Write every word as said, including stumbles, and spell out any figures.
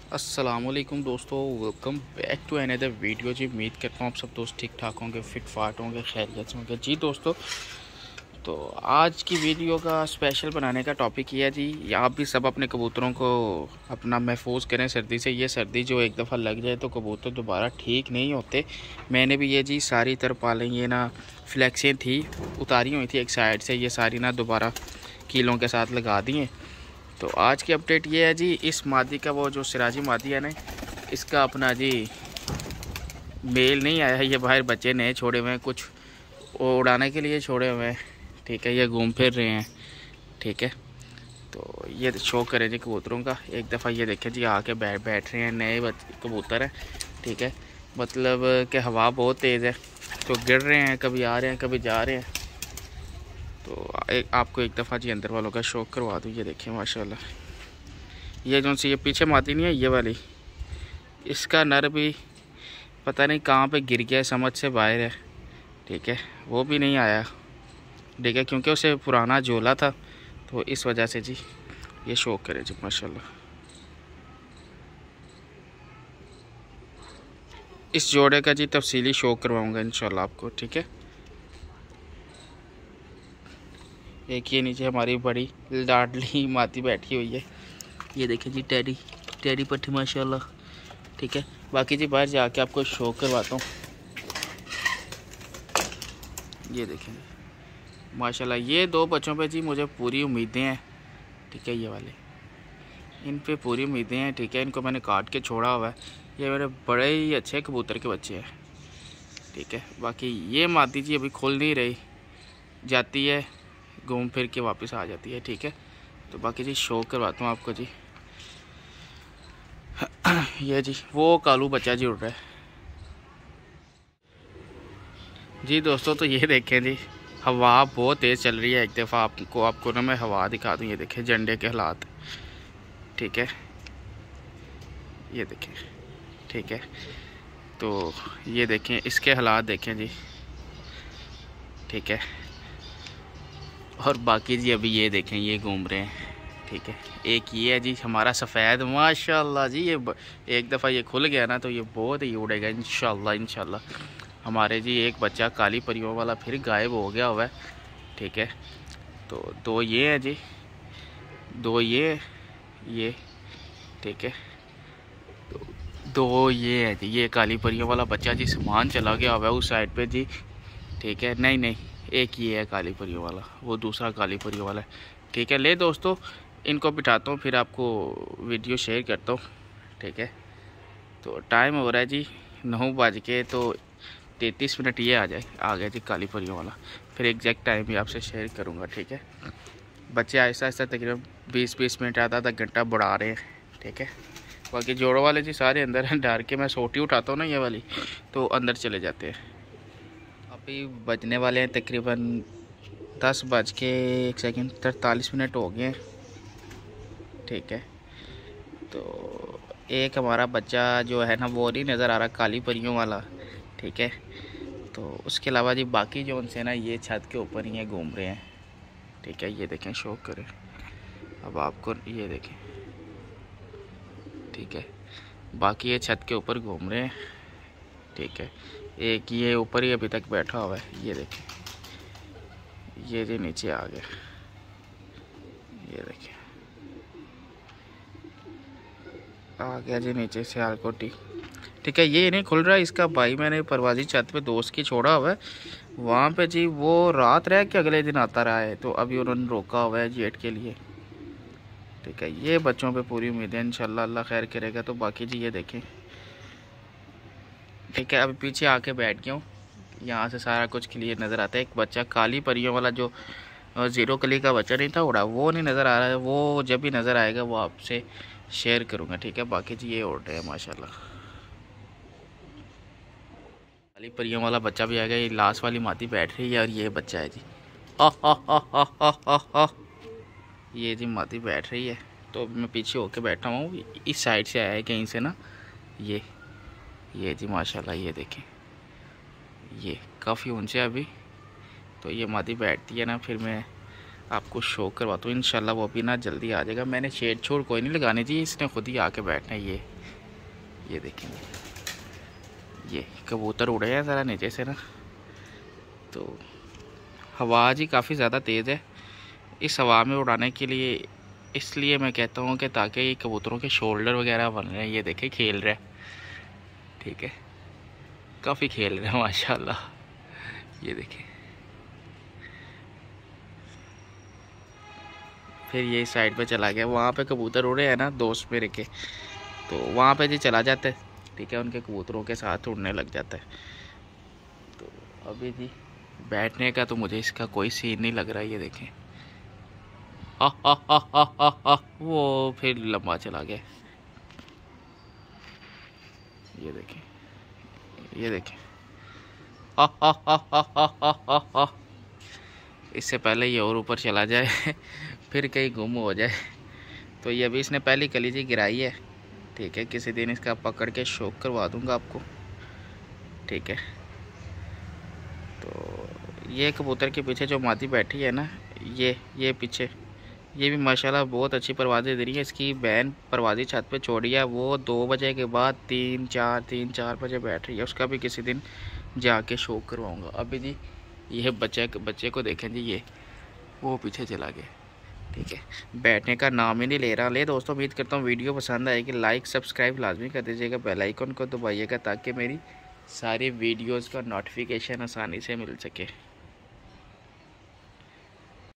अस्सलामुअलैकुम दोस्तों, welcome back to another video जी। उम्मीद करता हूँ आप सब दोस्त ठीक ठाक होंगे, फिट फाट होंगे, खैरियत से होंगे जी। दोस्तों, तो आज की वीडियो का स्पेशल बनाने का टॉपिक ये है जी, आप भी सब अपने कबूतरों को अपना महफूज करें सर्दी से। ये सर्दी जो एक दफ़ा लग जाए तो कबूतर दोबारा ठीक नहीं होते। मैंने भी ये जी सारी तरफ पालें, ये ना फ्लैक्सें थी उतारी हुई थी एक साइड से, ये सारी ना दोबारा कीलों के साथ लगा दिए। तो आज की अपडेट ये है जी, इस मादी का वो जो सिराजी मादी है ना, इसका अपना जी मेल नहीं आया है। ये बाहर बच्चे नए छोड़े हुए हैं, कुछ उड़ाने के लिए छोड़े हुए हैं, ठीक है। ये घूम फिर रहे हैं, ठीक है। तो ये शो करें जी कबूतरों का। एक दफ़ा ये देखें जी, आके बैठ बैठ रहे हैं, नए कबूतर हैं, ठीक है। मतलब कि हवा बहुत तेज़ है तो गिर रहे हैं, कभी आ रहे हैं कभी जा रहे हैं। तो एक आपको एक दफ़ा जी अंदर वालों का शौक करवा दूँ। ये देखिए माशाल्लाह, ये जो सी ये पीछे मादी नहीं है, ये वाली, इसका नर भी पता नहीं कहाँ पे गिर गया, समझ से बाहर है, ठीक है। वो भी नहीं आया, ठीक है, क्योंकि उसे पुराना झोला था, तो इस वजह से जी ये शौक करे जी माशाल्लाह। इस जोड़े का जी तफसीली शौक करवाऊँगा इंशाल्लाह आपको, ठीक है। एक ये नीचे हमारी बड़ी लाडली माती बैठी हुई है, ये देखिए जी, टेडी टेडी पट्टी माशाल्लाह, ठीक है। बाकी जी बाहर जाके आपको शो करवाता हूँ। ये देखें माशाल्लाह, ये दो बच्चों पे जी मुझे पूरी उम्मीदें हैं, ठीक है। ये वाले, इन पे पूरी उम्मीदें हैं, ठीक है। इनको मैंने काट के छोड़ा हुआ है, ये मेरे बड़े ही अच्छे कबूतर के बच्चे हैं, ठीक है। बाकी ये मादी जी अभी खुल नहीं रही, जाती है घूम फिर के वापस आ जाती है, ठीक है। तो बाकी जी शो करवाता हूँ आपको जी। ये जी वो कालू बच्चा जी उड़ रहा है जी। दोस्तों, तो ये देखें जी, हवा बहुत तेज़ चल रही है। एक दफ़ा आपको आपको ना मैं हवा दिखा दूँ। ये देखें झंडे के हालात, ठीक है। ये देखें, ठीक है। तो ये देखें इसके हालात देखें जी, ठीक है। और बाकी जी अभी ये देखें, ये घूम रहे हैं, ठीक है। एक ये है जी हमारा सफ़ेद माशाल्लाह जी, ये एक दफ़ा ये खुल गया ना तो ये बहुत ही उड़ेगा इंशाल्लाह इंशाल्लाह। हमारे जी एक बच्चा काली परियों वाला फिर गायब हो गया हुआ है, ठीक है। तो दो ये है जी, दो ये ये ठीक है। तो दो ये है जी, ये काली परियों वाला बच्चा जी सामान चला गया हुआ है उस साइड पे जी, ठीक है। नहीं नहीं, एक ये है काली परियों वाला, वो दूसरा काली परियों वाला है, ठीक है। ले दोस्तों, इनको बिठाता हूँ फिर आपको वीडियो शेयर करता हूँ, ठीक है। तो टाइम हो रहा है जी नौ बज के तो तैंतीस मिनट, ये आ जाए आ गया जी काली परियों वाला। फिर एग्जैक्ट टाइम भी आपसे शेयर करूँगा, ठीक है। बच्चे आहिस्ता आहिस्ता तकरीबन बीस बीस मिनट आधा आधा घंटा बढ़ा रहे हैं, ठीक है। बाकी जोड़ों वाले जी सारे अंदर हैं, डर के मैं सोटी उठाता हूँ ना ये वाली, तो अंदर चले जाते हैं। अभी बजने वाले हैं तकरीबन दस बज के एक सेकेंड तरतालीस मिनट हो गए हैं, ठीक है। तो एक हमारा बच्चा जो है ना वो नहीं नज़र आ रहा, काली परियों वाला, ठीक है। तो उसके अलावा जी बाकी जो उनसे ना ये छत के ऊपर ही घूम रहे हैं, ठीक है। ये देखें, शौक करें अब आपको, ये देखें, ठीक है। बाकी ये छत के ऊपर घूम रहे हैं, ठीक है। एक ये ऊपर ही अभी तक बैठा हुआ है, ये देखें, ये जी नीचे आ गया, ये देखें आ गया जी नीचे से आलकोटी, ठीक है। ये नहीं खुल रहा इसका भाई, मैंने परवाजी छत पे दोस्त की छोड़ा हुआ है वहाँ पे जी, वो रात रह के अगले दिन आता रहा है, तो अभी उन्होंने रोका हुआ है जेट के लिए, ठीक है। ये बच्चों पे पूरी उम्मीद है इंशाल्लाह, अल्लाह खैर करेगा। तो बाकी जी ये देखें, ठीक है। अभी पीछे आके बैठ गया हूँ, यहाँ से सारा कुछ क्लियर नज़र आता है। एक बच्चा काली परियों वाला जो ज़ीरो कली का बच्चा नहीं था उड़ा, वो नहीं नज़र आ रहा है, वो जब भी नज़र आएगा वो आपसे शेयर करूँगा, ठीक है। बाकी जी ये उड़ रहे हैं माशाल्लाह। काली परियों वाला बच्चा भी आ गया, ये लास्ट वाली माती बैठ रही है, और ये बच्चा है जी, आ हा हा हा हा हा हा, ये जी माती बैठ रही है। तो मैं पीछे होके बैठा हूँ, इस साइड से आया है कहीं से ना, ये ये जी माशाल्लाह। ये देखें, ये काफ़ी ऊंचे अभी, तो ये मादी बैठती है ना, फिर मैं आपको शो करवाता हूँ इंशाल्लाह। वो भी ना जल्दी आ जाएगा। मैंने शेड छोड़ कोई नहीं लगानी चाहिए, इसने खुद ही आके बैठना है। ये ये देखेंगे, ये कबूतर उड़े हैं ज़रा नीचे से ना, तो हवा जी काफ़ी ज़्यादा तेज़ है। इस हवा में उड़ाने के लिए इसलिए मैं कहता हूँ कि ताकि ये कबूतरों के शोल्डर वगैरह बन रहे हैं। ये देखें खेल रहे हैं, ठीक है, काफ़ी खेल रहे हैं माशाल्लाह। ये देखें, फिर ये साइड पे चला गया। वहाँ पे कबूतर उड़े हैं ना दोस्त मेरे के, तो वहाँ पे जी चला जाता है, ठीक है, उनके कबूतरों के साथ उड़ने लग जाता है। तो अभी जी बैठने का तो मुझे इसका कोई सीन नहीं लग रहा है। ये देखें, हा हा हा हा हा हा, वो फिर लंबा चला गया। ये देखें, ये देखें, हा हा हा हा हा हा हा हा। इससे पहले ये और ऊपर चला जाए फिर कहीं गुम हो जाए। तो ये अभी इसने पहली कलीजी गिराई है, ठीक है, किसी दिन इसका पकड़ के शौक करवा दूंगा आपको, ठीक है। तो ये कबूतर के पीछे जो मादी बैठी है ना, ये ये पीछे, ये भी माशाल्लाह बहुत अच्छी परवाज़ें दे रही है। इसकी बहन परवाज़ी छत पे छोड़ी है, वो दो बजे के बाद तीन चार तीन चार बजे बैठ रही है। उसका भी किसी दिन जाके शौक करवाऊंगा। अभी जी ये बच्चे बच्चे को देखें जी, ये वो पीछे चला गया, ठीक है, बैठने का नाम ही नहीं ले रहा। ले दोस्तों, उम्मीद करता हूँ वीडियो पसंद आएगी। लाइक सब्सक्राइब लाजमी कर दीजिएगा, बेल आइकन को दबाइएगा ताकि मेरी सारी वीडियोज़ का नोटिफिकेशन आसानी से मिल सके।